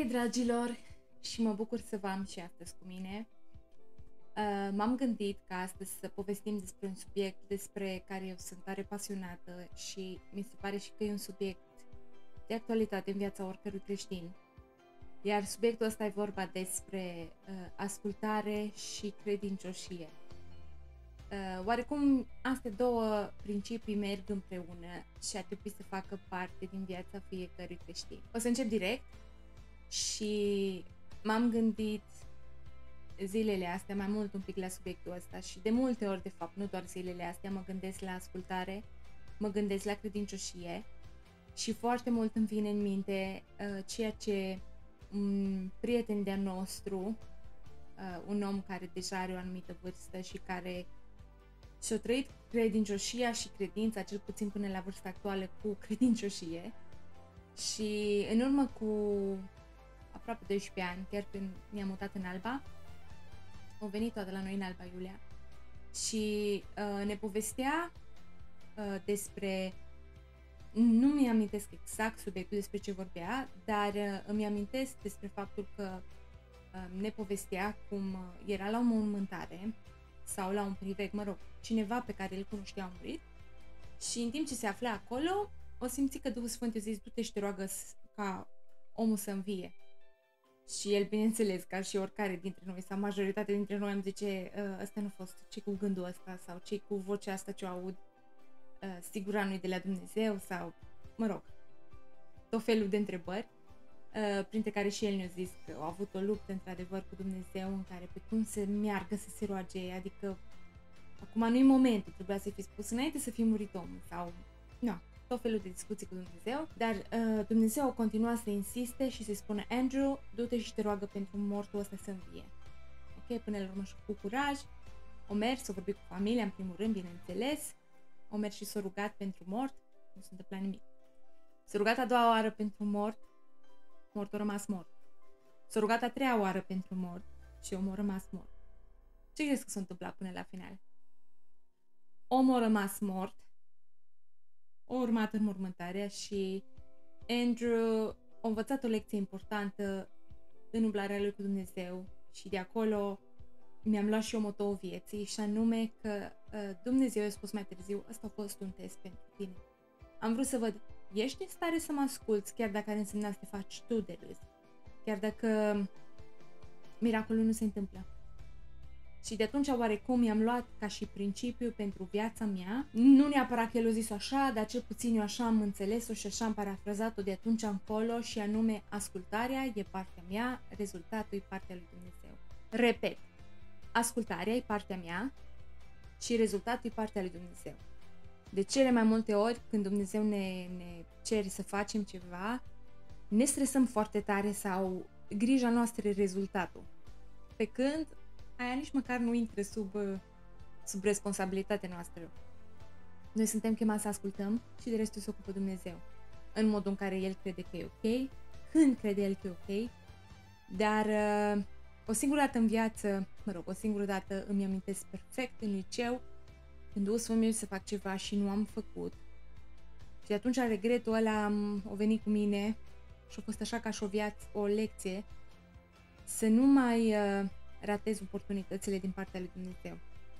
Hei, dragilor, și mă bucur să vă am și astăzi cu mine. M-am gândit ca astăzi să povestim despre un subiect despre care eu sunt tare pasionată și mi se pare și că e un subiect de actualitate în viața oricărui creștin. Iar subiectul ăsta e vorba despre ascultare și credincioșie. Oarecum, astea două principii merg împreună și ar trebui să facă parte din viața fiecărui creștin. O să încep direct și m-am gândit zilele astea mai mult un pic la subiectul ăsta și de multe ori, de fapt, nu doar zilele astea, mă gândesc la ascultare, mă gândesc la credincioșie și foarte mult îmi vine în minte ceea ce un prieten de-a nostru, un om care deja are o anumită vârstă și care și-a trăit credincioșia și credința, cel puțin până la vârsta actuală, cu credincioșie. Și în urmă cu aproape 12 ani, chiar când ne-am mutat în Alba, au venit toată la noi în Alba Iulia și ne povestea despre, nu mi amintesc exact subiectul despre ce vorbea, dar îmi amintesc despre faptul că ne povestea cum era la o mormântare sau la un priveg, mă rog, cineva pe care îl cunoștea a murit și în timp ce se afla acolo, o simți că Duhul Sfânt i-a zis: du-te și te roagă ca omul să învie. Și el, bineînțeles, ca și oricare dintre noi sau majoritatea dintre noi, îmi zice: ăsta nu a fost, ce cu gândul ăsta sau ce cu vocea asta ce o aud, sigur nu-i de la Dumnezeu sau, mă rog, tot felul de întrebări, printre care și el ne-a zis că a avut o luptă într-adevăr cu Dumnezeu în care pe cum să meargă să se roage, adică acum nu-i momentul, trebuia să-i fi spus înainte să fi murit omul sau, nu, tot felul de discuții cu Dumnezeu, dar Dumnezeu a continuat să insiste și să-i spună: Andrew, du-te și te roagă pentru mortul ăsta să învie. Ok, până la urmă și cu curaj, o mers, o vorbit cu familia în primul rând, bineînțeles, o mers și s-a rugat pentru mort, nu s-a întâmplat nimic. S-a rugat a doua oară pentru mort, mortul a rămas mort. S-a rugat a treia oară pentru mort și omul a rămas mort. Ce crezi că s-a întâmplat până la final? Omul a rămas mort, a urmat înmormântarea și Andrew a învățat o lecție importantă în umblarea lui cu Dumnezeu și de acolo mi-am luat și eu motoul vieții, și anume că Dumnezeu i-a spus mai târziu: ăsta a fost un test pentru tine. Am vrut să văd, ești în stare să mă asculți chiar dacă ar însemna să te faci tu de râs, chiar dacă miracolul nu se întâmplă. Și de atunci oarecum mi-am luat ca și principiu pentru viața mea, nu neapărat că el a zis așa, dar cel puțin eu așa am înțeles-o și așa am parafrazat-o de atunci încolo, și anume: ascultarea e partea mea, rezultatul e partea lui Dumnezeu. Repet, ascultarea e partea mea și rezultatul e partea lui Dumnezeu. De cele mai multe ori când Dumnezeu ne cere să facem ceva, ne stresăm foarte tare sau grija noastră e rezultatul. Pe când aia nici măcar nu intră sub responsabilitatea noastră. Noi suntem chemați să ascultăm și de restul se ocupă Dumnezeu. În modul în care El crede că e ok, când crede El că e ok, dar o singură dată în viață, o singură dată îmi amintesc perfect în liceu, când Duhul Sfânt mi-a zis să fac ceva și nu am făcut. Și de atunci regretul ăla a venit cu mine și a fost așa ca și o lecție să nu mai ratez oportunitățile din partea lui Dumnezeu.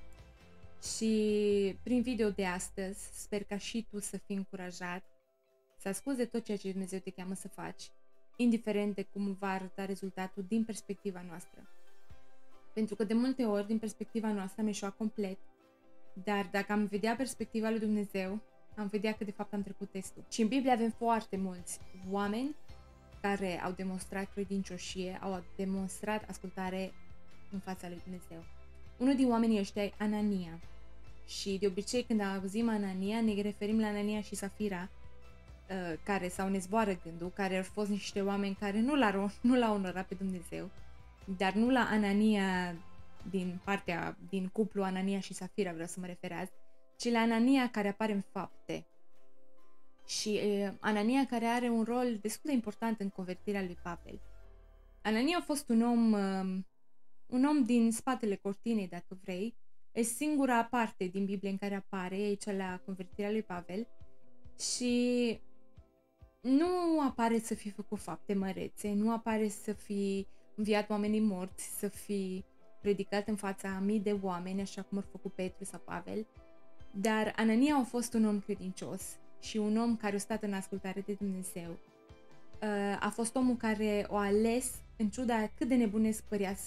Și prin video de astăzi sper ca și tu să fii încurajat să asculți de tot ceea ce Dumnezeu te cheamă să faci, indiferent de cum va arăta rezultatul din perspectiva noastră. Pentru că de multe ori, din perspectiva noastră, am eșuat complet, dar dacă am vedea perspectiva lui Dumnezeu, am vedea că de fapt am trecut testul. Și în Biblie avem foarte mulți oameni care au demonstrat credincioșie, au demonstrat ascultare în fața lui Dumnezeu. Unul din oamenii ăștia e Anania. Și de obicei când auzim Anania, ne referim la Anania și Safira, care sau ne zboară gândul, care au fost niște oameni care nu l-au onorat pe Dumnezeu, dar nu la Anania din cuplu Anania și Safira vreau să mă refer azi, ci la Anania care apare în Fapte. Și Anania care are un rol destul de important în convertirea lui Pavel. Anania a fost un om din spatele cortinei, dacă vrei. E singura parte din Biblie în care apare, e cea la convertirea lui Pavel. Și nu apare să fi făcut fapte mărețe, nu apare să fi înviat oamenii morți, să fi predicat în fața a mii de oameni, așa cum au făcut Petru sau Pavel, dar Anania a fost un om credincios și un om care a stat în ascultare de Dumnezeu. A fost omul care a ales, în ciuda cât de nebunesc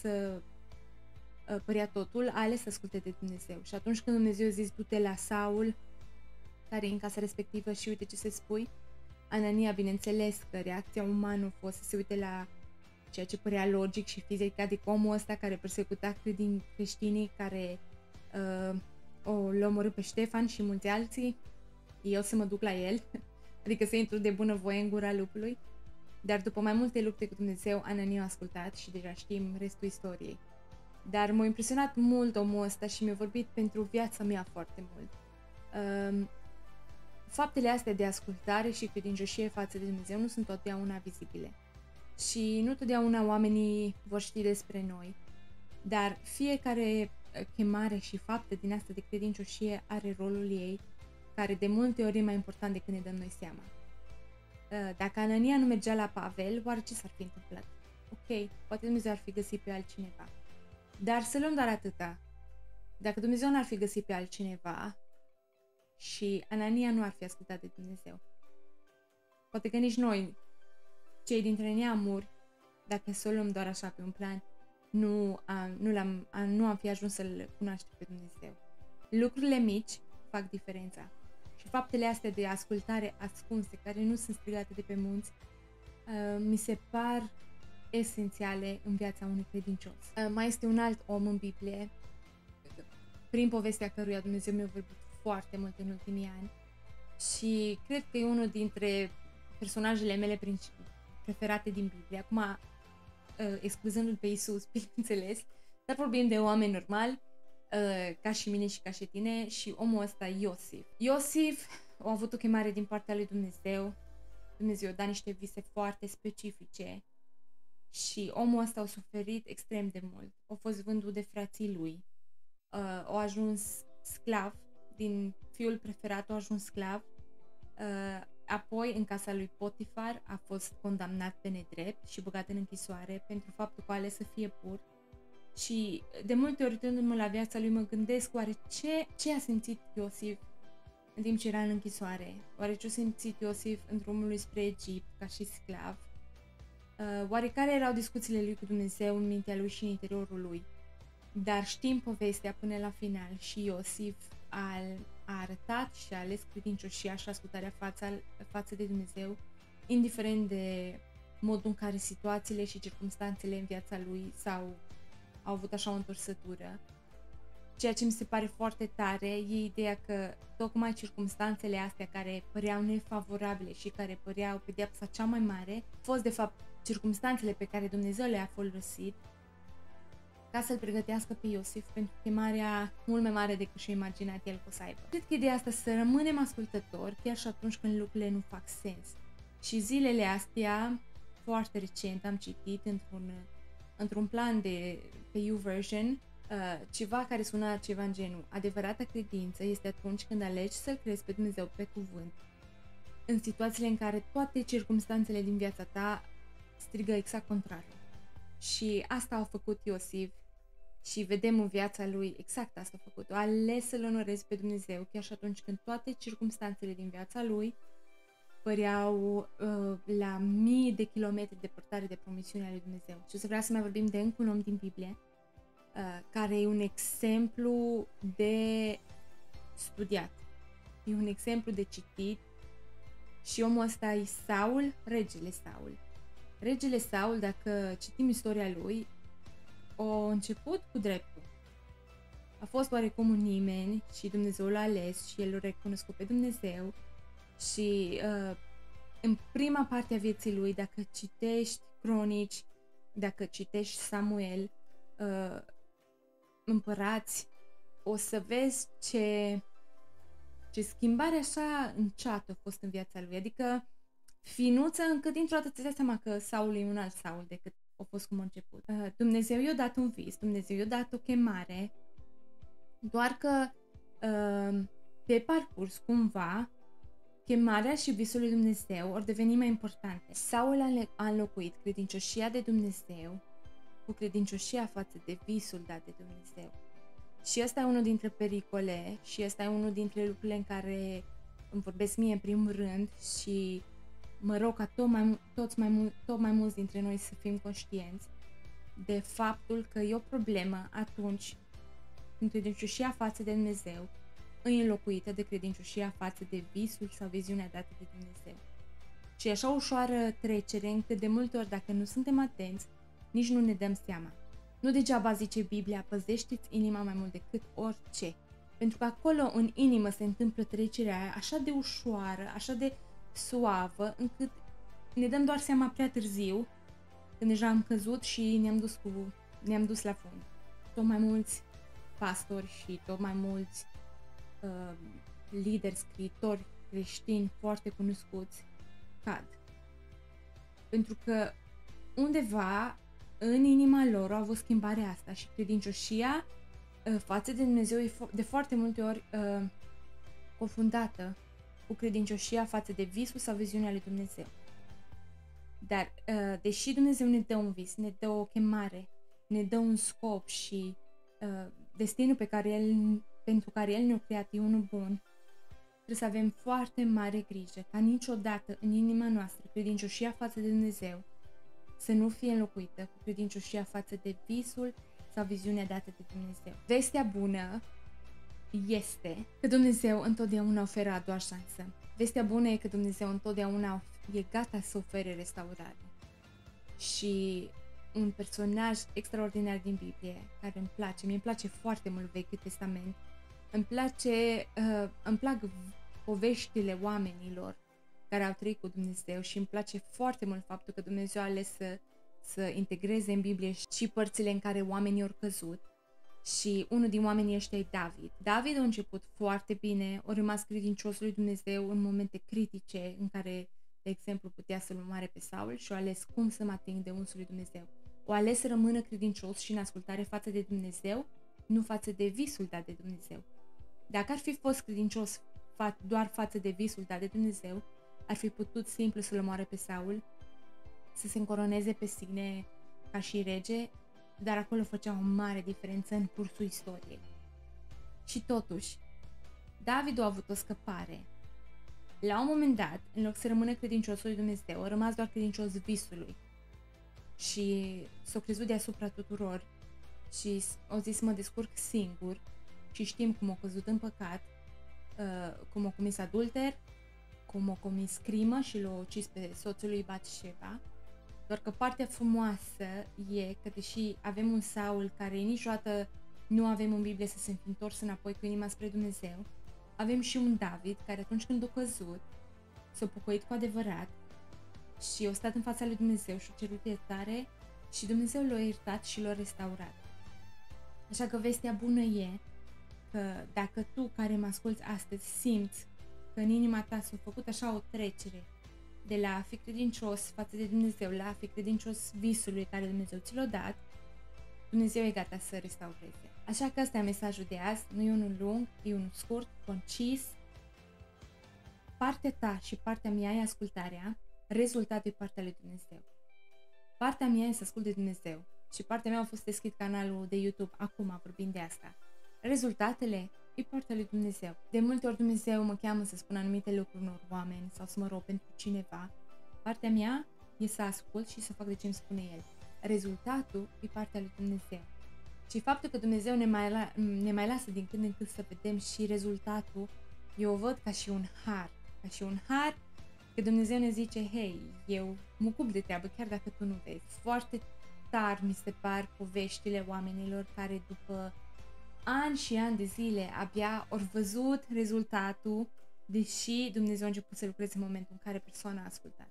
părea totul, a ales să asculte de Dumnezeu. Și atunci când Dumnezeu a zis, du-te la Saul, care e în casa respectivă și uite ce se spui, Anania, bineînțeles că reacția umană a fost să se uite la ceea ce părea logic și fizic, adică omul ăsta care persecuta creștinii, care l-a omorât pe Ștefan și mulți alții, eu să mă duc la el, adică să intru de bunăvoie în gura lupului. Dar după mai multe lupte cu Dumnezeu, Anania a ascultat și deja știm restul istoriei. Dar m-a impresionat mult omul ăsta și mi-a vorbit pentru viața mea foarte mult. Faptele astea de ascultare și credincioșie față de Dumnezeu nu sunt totdeauna vizibile. Și nu totdeauna oamenii vor ști despre noi. Dar fiecare chemare și faptă din asta de credincioșie are rolul ei, care de multe ori e mai important decât ne dăm noi seama. Dacă Anania nu mergea la Pavel, oare ce s-ar fi întâmplat? Ok, poate Dumnezeu ar fi găsit pe altcineva. Dar să luăm doar atâta. Dacă Dumnezeu n-ar fi găsit pe altcineva și Anania nu ar fi ascultat de Dumnezeu, poate că nici noi, cei dintre neamuri, dacă să o luăm doar așa pe un plan, nu am fi ajuns să-L cunoaștem pe Dumnezeu. Lucrurile mici fac diferența. Și faptele astea de ascultare ascunse, care nu sunt strigate de pe munți, mi se par esențiale în viața unui credincios. Mai este un alt om în Biblie, prin povestea căruia Dumnezeu mi-a vorbit foarte mult în ultimii ani și cred că e unul dintre personajele mele preferate din Biblie. Acum, excluzându-l pe Iisus, bineînțeles, dar vorbim de oameni normali, ca și mine și ca și tine, și omul ăsta, Iosif. Iosif a avut o chemare din partea lui Dumnezeu. Dumnezeu a dat niște vise foarte specifice și omul ăsta a suferit extrem de mult. A fost vândut de frații lui. A ajuns sclav, din fiul preferat a ajuns sclav. Apoi, în casa lui Potifar, a fost condamnat pe nedrept și băgat în închisoare pentru faptul că a ales să fie pur. Și de multe ori, uitându-mă la viața lui, mă gândesc oare ce a simțit Iosif în timp ce era în închisoare? Oare ce a simțit Iosif în drumul lui spre Egipt ca și sclav? Oare care erau discuțiile lui cu Dumnezeu în mintea lui și în interiorul lui? Dar știm povestea până la final și Iosif a arătat și a ales credincioșia și ascultarea față de Dumnezeu, indiferent de modul în care situațiile și circumstanțele în viața lui au avut așa o întorsătură. Ceea ce mi se pare foarte tare e ideea că tocmai circumstanțele astea care păreau nefavorabile și care păreau pedeapsa cea mai mare, au fost de fapt circumstanțele pe care Dumnezeu le-a folosit ca să-l pregătească pe Iosif pentru chemarea mult mai mare decât și-a imaginat el că o să aibă. Cred că ideea asta să rămânem ascultători chiar și atunci când lucrurile nu fac sens. Și zilele astea, foarte recent, am citit într-un plan pe YouVersion ceva care suna ceva în genul: adevărata credință este atunci când alegi să-L crezi pe Dumnezeu pe cuvânt, în situațiile în care toate circumstanțele din viața ta strigă exact contrariu. Și asta a făcut Iosif și vedem în viața lui exact asta a făcut. A ales să-L onoreze pe Dumnezeu chiar și atunci când toate circumstanțele din viața lui păreau la mii de kilometri departare de promisiunea lui Dumnezeu. Și o să vreau să mai vorbim de încă un om din Biblie care e un exemplu de studiat, e un exemplu de citit și omul ăsta e Saul, regele Saul. Regele Saul, dacă citim istoria lui, a început cu dreptul. A fost oarecum un nimeni și Dumnezeu l-a ales și el l-a recunoscut pe Dumnezeu și în prima parte a vieții lui, dacă citești Cronici, dacă citești Samuel, Împărați, o să vezi ce schimbare așa înceată a fost în viața lui. Adică finuță încât dintr-o dată îți dai seama că Saul e un alt Saul decât a fost cum a început. Dumnezeu i-a dat un vis, Dumnezeu i-a dat o chemare, doar că pe parcurs cumva chemarea și visul lui Dumnezeu ori deveni mai importante. Saul a înlocuit credincioșia de Dumnezeu cu credincioșia față de visul dat de Dumnezeu. Și ăsta e unul dintre pericole și ăsta e unul dintre lucrurile în care îmi vorbesc mie în primul rând și mă rog ca tot mai mulți dintre noi să fim conștienți de faptul că e o problemă atunci când credincioșia față de Dumnezeu e înlocuită de credincioșia față de visul sau viziunea dată de Dumnezeu. Și e așa ușoară trecere încât de multe ori, dacă nu suntem atenți, nici nu ne dăm seama. Nu degeaba zice Biblia, păzește-ți inima mai mult decât orice. Pentru că acolo în inimă se întâmplă trecerea aia așa de ușoară, așa de suavă, încât ne dăm doar seama prea târziu, când deja am căzut și ne-am dus la fund. Tot mai mulți pastori și tot mai mulți lideri, scriitori creștini foarte cunoscuți cad. Pentru că undeva în inima lor a avut schimbarea asta și credincioșia față de Dumnezeu e de foarte multe ori confundată cu credincioșia față de visul sau viziunea lui Dumnezeu. Dar deși Dumnezeu ne dă un vis, ne dă o chemare, ne dă un scop și destinul pentru care El ne-a creat e unul bun, trebuie să avem foarte mare grijă ca niciodată în inima noastră credincioșia față de Dumnezeu să nu fie înlocuită cu credincioșia față de visul sau viziunea dată de Dumnezeu. Vestea bună este că Dumnezeu întotdeauna oferă a doua șansă. Vestea bună e că Dumnezeu întotdeauna e gata să ofere restaurare. Și un personaj extraordinar din Biblie care îmi place, mie îmi place foarte mult Vechiul Testament, îmi plac poveștile oamenilor care au trăit cu Dumnezeu și îmi place foarte mult faptul că Dumnezeu a ales să integreze în Biblie și părțile în care oamenii au căzut. Și unul din oamenii ăștia e David. David a început foarte bine, a rămas credincios lui Dumnezeu în momente critice în care, de exemplu, putea să-l omoare pe Saul și a ales cum să mă ating de unsul lui Dumnezeu. O ales să rămână credincios și în ascultare față de Dumnezeu, nu față de visul dat de Dumnezeu. Dacă ar fi fost credincios doar față de visul dat de Dumnezeu, ar fi putut simplu să-l omoare pe Saul, să se încoroneze pe sine ca și rege, dar acolo făcea o mare diferență în cursul istoriei. Și totuși, David a avut o scăpare. La un moment dat, în loc să rămână credincios lui Dumnezeu, a rămas doar credincios visului. Și s-a crezut deasupra tuturor și a zis mă descurc singur și știm cum a căzut în păcat, cum a comis adulter, cum a comis crimă și l-a ucis pe soțul lui Batșeba. Doar că partea frumoasă e că deși avem un Saul care niciodată nu avem în Biblie să se fi întors înapoi cu inima spre Dumnezeu, avem și un David care atunci când a căzut s-a pocăit cu adevărat și a stat în fața lui Dumnezeu și a cerut iertare și Dumnezeu l-a iertat și l-a restaurat. Așa că vestea bună e că dacă tu care mă asculți astăzi simți că în inima ta s-a făcut așa o trecere de la a fi credincios față de Dumnezeu la a fi credincios visului care Dumnezeu ți l-a dat, Dumnezeu e gata să restaureze. Așa că ăsta e mesajul de azi, nu e unul lung, e unul scurt, concis. Partea ta și partea mea e ascultarea, rezultatul e partea lui Dumnezeu. Partea mea e să ascult de Dumnezeu și partea mea a fost deschis canalul de YouTube acum vorbind de asta. Rezultatele e partea lui Dumnezeu. De multe ori Dumnezeu mă cheamă să spun anumite lucruri unor oameni sau să mă rog pentru cineva. Partea mea e să ascult și să fac de ce îmi spune El. Rezultatul e partea lui Dumnezeu. Și faptul că Dumnezeu ne mai lasă din când în când să vedem și rezultatul, eu o văd ca și un har. Ca și un har că Dumnezeu ne zice, hei, eu mă ocup de treabă chiar dacă tu nu vezi. Foarte tari mi se par poveștile oamenilor care după ani și ani de zile abia au văzut rezultatul, deși Dumnezeu a început să lucreze în momentul în care persoana a ascultat.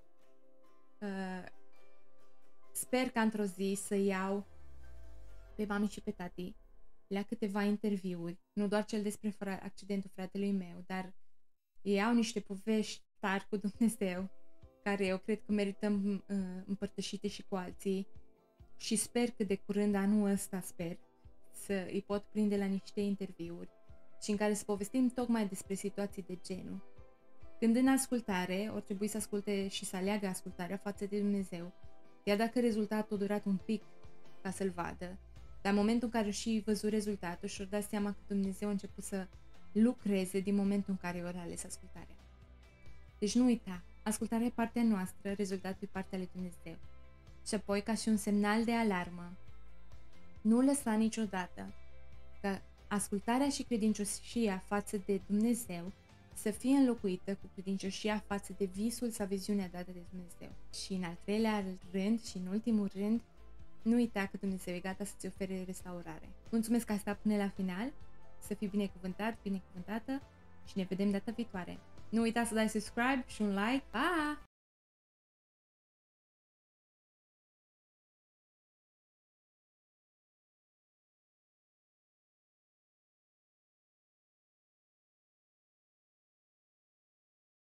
Sper că într-o zi să iau pe mami și pe tati la câteva interviuri, nu doar cel despre accidentul fratelui meu, dar ei au niște povești tari cu Dumnezeu, care eu cred că merităm împărtășite și cu alții și sper că de curând, anul ăsta sper, să îi pot prinde la niște interviuri și în care să povestim tocmai despre situații de genul. Când în ascultare, ori trebui să asculte și să aleagă ascultarea față de Dumnezeu, chiar dacă rezultatul a durat un pic ca să-l vadă, la momentul în care și văzut rezultatul și-or dat seama că Dumnezeu a început să lucreze din momentul în care ori ales ascultarea. Deci nu uita, ascultarea e partea noastră, rezultatul e partea lui Dumnezeu. Și apoi, ca și un semnal de alarmă, nu lăsa niciodată ca ascultarea și credincioșia față de Dumnezeu să fie înlocuită cu credincioșia față de visul sau viziunea dată de Dumnezeu. Și în al treilea rând și în ultimul rând, nu uita că Dumnezeu e gata să-ți ofere restaurare. Mulțumesc că ai stat până la final, să fii binecuvântat, binecuvântată și ne vedem data viitoare. Nu uita să dai subscribe și un like. Pa!